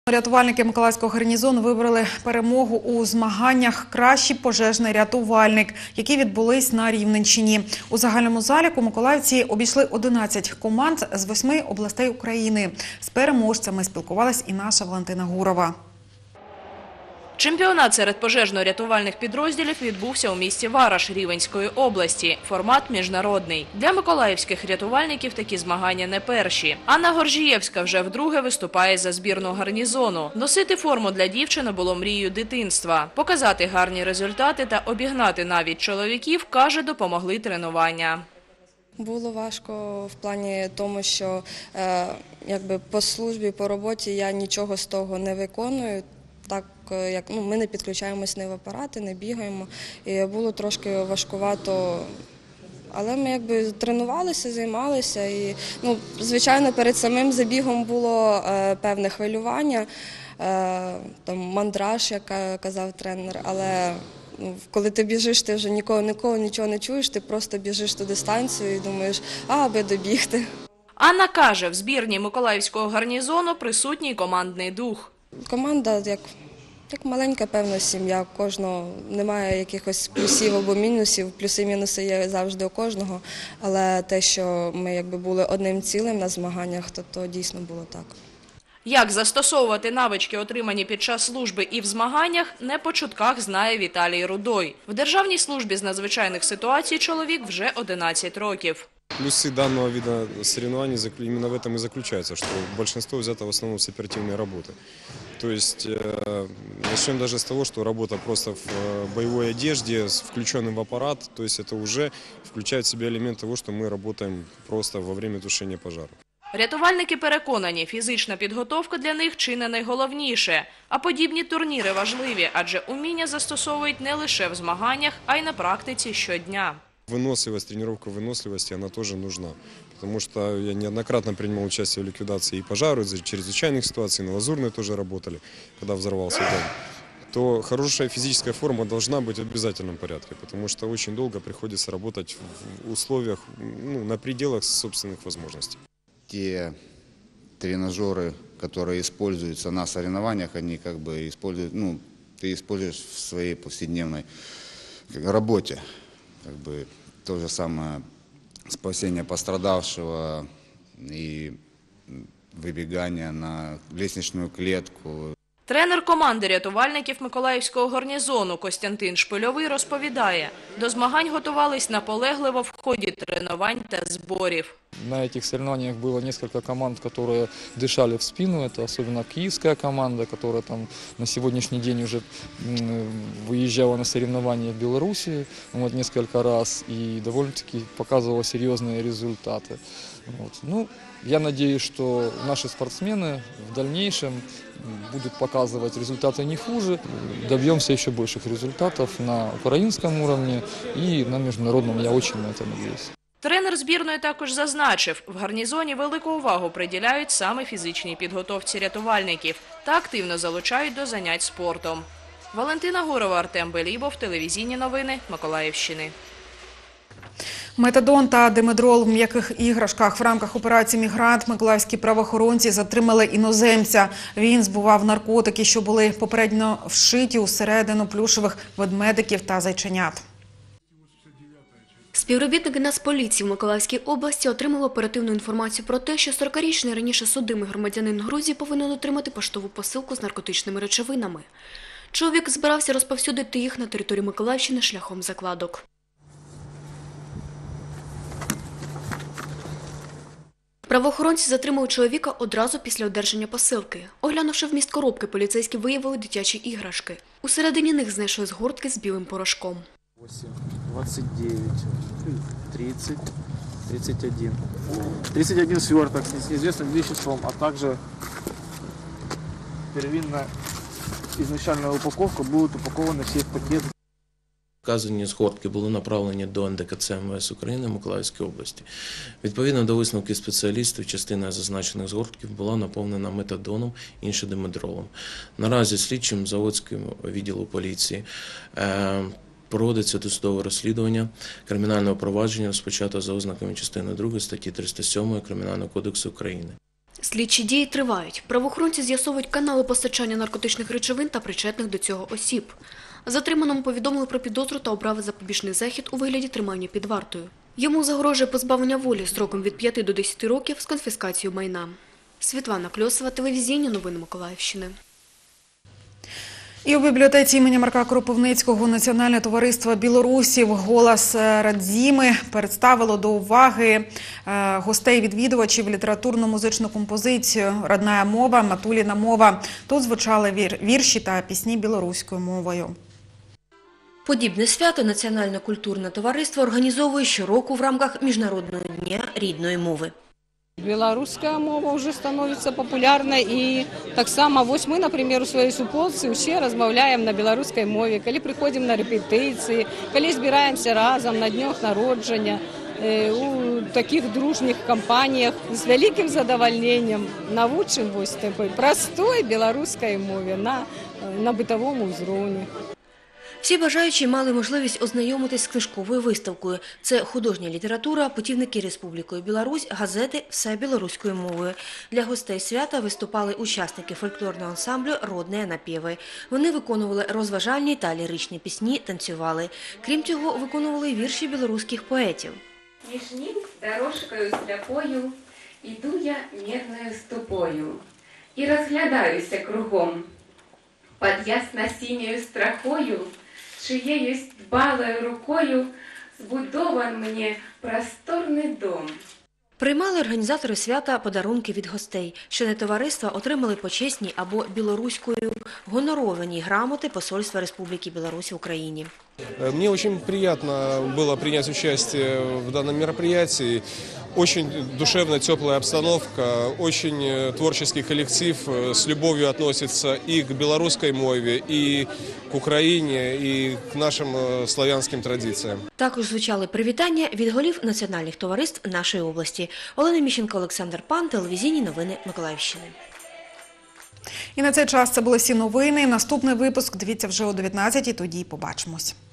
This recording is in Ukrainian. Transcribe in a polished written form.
Рятувальники Миколаївського гарнізону вибрали перемогу у змаганнях «Кращий пожежний рятувальник», які відбулись на Рівненщині. У загальному заліку миколаївці обійшли 11 команд з 8 областей України. З переможцями спілкувалась і наша Валентина Гурова. Чемпіонат серед пожежно-рятувальних підрозділів відбувся у місті Вараш Рівненської області. Формат міжнародний. Для миколаївських рятувальників такі змагання не перші. Анна Горжієвська вже вдруге виступає за збірну гарнізону. Носити форму для дівчини було мрією дитинства. Показати гарні результати та обігнати навіть чоловіків, каже, допомогли тренування. Було важко в плані тому, що по службі, по роботі я нічого з того не виконую. Так, як ми не підключаємось не в апарати, не бігаємо. І було трошки важкувато, але ми тренувалися, займалися. І, звичайно, перед самим забігом було певне хвилювання, мандраж, як казав тренер. Але коли ти біжиш, ти вже нікого нічого не чуєш, ти просто біжиш ту дистанцію і думаєш, аби добігти. Анна каже, в збірні Миколаївського гарнізону присутній командний дух. Команда як маленька, певна сім'я, кожного немає якихось плюсів або мінусів, плюси-мінуси є завжди у кожного, але те, що ми були одним цілим на змаганнях, то дійсно було так. Як застосовувати навички, отримані під час служби і в змаганнях, не по чутках знає Віталій Рудой. В Державній службі з надзвичайних ситуацій чоловік вже 11 років. Плюсы данного вида соревнований именно в этом и заключается, что большинство взято в основном с оперативной работы. То есть начнем даже с того, что работа просто в боевой одежде, с включенным в аппарат, то есть это уже включает в себя элемент того, что мы работаем просто во время тушения пожара. Рятувальники переконані, фізична підготовка для них чи не найголовніше. А подібні турніри важливі, адже уміння застосовують не лише в змаганнях, а й на практиці щодня. Выносливость, тренировка выносливости, она тоже нужна. Потому что я неоднократно принимал участие в ликвидации и пожаров, и чрезвычайных ситуаций, на Лазурной тоже работали, когда взорвался дом. То хорошая физическая форма должна быть в обязательном порядке, потому что очень долго приходится работать в условиях, на пределах собственных возможностей. Те тренажеры, которые используются на соревнованиях, они используют, ты используешь в своей повседневной работе. То же самое спасение пострадавшего и выбегание на лестничную клетку. Тренер команди рятувальників Миколаївського гарнізону Костянтин Шпильовий розповідає, до змагань готувались наполегливо в ході тренувань та зборів. На этих соревнованиях было несколько команд, которые дышали в спину. Это особенно киевская команда, которая на сегодняшний день уже выезжала на соревнования в Беларуси несколько раз и довольно-таки показывала серьезные результаты. Я надеюсь, что наши спортсмены в дальнейшем будут показывать результаты не хуже. Добьемся еще больших результатов на украинском уровне и на международном. Я очень на это надеюсь. Тренер збірної також зазначив, в гарнізоні велику увагу приділяють саме фізичній підготовці рятувальників та активно залучають до занять спортом. Валентина Гурова, Артем Белібов, телевізійні новини Миколаївщини. Метадон та димедрол в м'яких іграшках. В рамках операції «Мігрант» миколаївські правоохоронці затримали іноземця. Він збував наркотики, що були попередньо вшиті усередину плюшевих ведмедиків та зайченят. Співробітники Нацполіції в Миколаївській області отримали оперативну інформацію про те, що 40-річний раніше судимий громадянин Грузії повинен отримати поштову посилку з наркотичними речовинами. Чоловік збирався розповсюдити їх на території Миколаївщини шляхом закладок. Правоохоронці затримали чоловіка одразу після одержання посилки. Оглянувши вміст коробки, поліцейські виявили дитячі іграшки. Усередині них знайшли згортки з білим порошком. 8, 29, 30, 31. 31 сверток с неизвестным веществом, а также первинная изначальная упаковка будут упакованы все в пакет. Вказані згортки були направлені до НДКЦ МВС України Миколаївської області. Відповідно до висновків спеціалістів, частина зазначених згортків була наповнена метадоном, інша димедролом. Наразі слідчим Заводського відділу поліції проводиться досудове розслідування кримінального провадження, розпочато за ознаками частини 2 статті 307 Кримінального кодексу України. Слідчі дії тривають. Правоохоронці з'ясовують канали постачання наркотичних речовин та причетних до цього осіб. Затриманому повідомили про підозру та обрали запобіжний захід у вигляді тримання під вартою. Йому загрожує позбавлення волі строком від 5 до 10 років з конфіскацією майна. Світлана Кльосова, телевізійні новини Миколаївщини. І у бібліотеці імені Марка Кропивницького Національне товариство білорусів «Голос Радзіми» представило до уваги гостей-відвідувачів літературно-музичну композицію «Родная мова, Матуліна мова». Тут звучали вірші та пісні білоруською мовою. Подібне свято Національне культурне товариство організовує щороку в рамках Міжнародного дня рідної мови. Белорусская мова уже становится популярной, и так само вось мы, например, у своей суполцы все размовляем на белорусской мове, коли приходим на репетиции, коли збираємося разом на днях народження, у таких дружних компаніях з великим задовольненням навчимо ось такої простої білоруської мові на битовому рівні. Всі бажаючі мали можливість ознайомитись з книжковою виставкою. Це художня література, путівники Республікою Білорусь, газети «Все білоруською мовою». Для гостей свята виступали учасники фольклорного ансамблю «Родные напєви». Вони виконували розважальні та ліричні пісні, танцювали. Крім цього, виконували вірші білоруських поетів. Між ним дорожкою сляпою іду я мирною ступою і розглядаюся кругом. Під ясно-синьою страхою, чиєюсь дбалою рукою збудован мені просторний дом. Приймали організатори свята подарунки від гостей. Члени товариства отримали почесні або білоруською гоноровані грамоти Посольства Республіки Білорусь в Україні. Мне очень приятно было принять участие в данном мероприятии. Очень душевная, теплая обстановка, очень творческий коллектив с любовью относится и к белорусской мове, и к Украине, и к нашим славянским традиціям. Також звучали привітання від голів національних товариств нашої області. Олена Міщенко, Олександр Пан, телевізійні новини Миколаївщини. І на цей час це були всі новини. Наступний випуск дивіться вже о 19-й, тоді побачимось.